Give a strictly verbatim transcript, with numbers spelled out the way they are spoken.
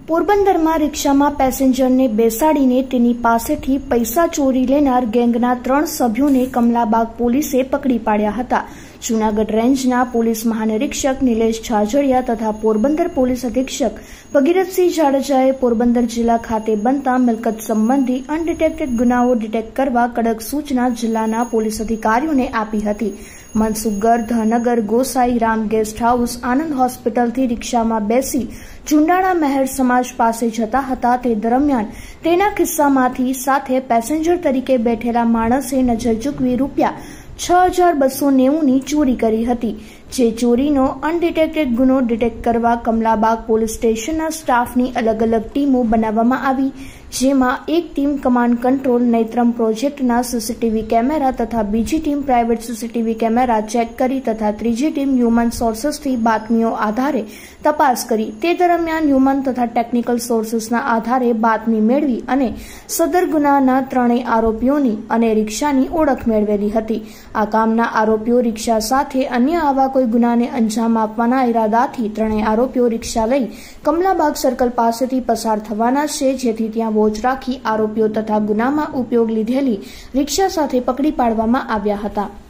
પોરબંદરમાં રિક્ષામાં પેસેન્જરને બેસાડીને તેની પાસેથી પૈસા ચોરી લેનાર ગેંગના ત્રણ સભ્યોને કમલાબાગ પોલીસે પકડી પાડ્યા હતા. જૂનાગઢ રેન્જના પોલીસ મહાનિરીક્ષક નિલેશ છાજડિયા તથા પોરબંદર પોલીસ અધિક્ષક ભગીરથસિંહ જાડેજાએ પોરબંદર જિલ્લા ખાતે બનતા મિલકત સંબંધી અનડિટેક્ટેડ ગુનાઓ ડિટેક્ટ કરવા કડક સૂચના જિલ્લાના પોલીસ અધિકારીઓને આપી હતી. મનસુખગર, ધનગર, ગોસાઈ રામ ગેસ્ટ હાઉસ, આનંદ હોસ્પિટલથી રિક્ષામાં બેસી ચુંડાળા મહેર સમાજ પાસે જતા હતા તે દરમિયાન તેના ખિસ્સામાંથી સાથે પેસેન્જર તરીકે બેઠેલા માણસે નજર ચૂકવી રૂપિયા છ હજાર બસો નેવું ની ચોરી કરી હતી. જે ચોરીનો અનડિટેક્ટેડ ગુનો ડિટેક્ટ કરવા કમલાબાગ પોલીસ સ્ટેશનના સ્ટાફની અલગ અલગ ટીમો બનાવવામાં આવી, જેમાં એક ટીમ કમાન્ડ કંટ્રોલ નેત્રમ પ્રોજેક્ટના સીસીટીવી કેમેરા તથા બીજી team private CCTV camera check કરી તથા ત્રીજી ટીમ હ્યુમન સોર્સેસથી બાતમીઓ આધારે તપાસ કરી. તે દરમિયાન હ્યુમન તથા ટેકનિકલ સોર્સેસના આધારે બાતમી મેળવી અને સદર ગુનાના ત્રણેય આરોપીઓની અને રિક્ષાની ઓળખ મેળવેલી હતી. આ કામના આરોપીઓ રિક્ષા સાથે અન્ય આવા કોઈ ગુનાને અંજામ આપવાના ઈરાદાથી ત્રણેય આરોપીઓ રિક્ષા લઈ કમલાબાગ સર્કલ પાસેથી પસાર થવાના છે, જેથી ત્યાં વોચ રાખી આરોપીઓ તથા ગુનામાં ઉપયોગ લીધેલી રિક્ષા સાથે પકડી પાડવામાં આવ્યા હતા.